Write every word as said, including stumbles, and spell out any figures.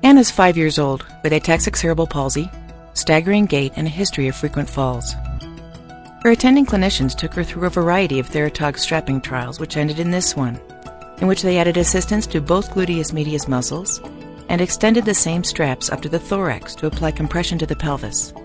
Anna's five years old, with ataxic cerebral palsy, staggering gait, and a history of frequent falls. Her attending clinicians took her through a variety of TheraTogs strapping trials, which ended in this one, in which they added assistance to both gluteus medius muscles and extended the same straps up to the thorax to apply compression to the pelvis.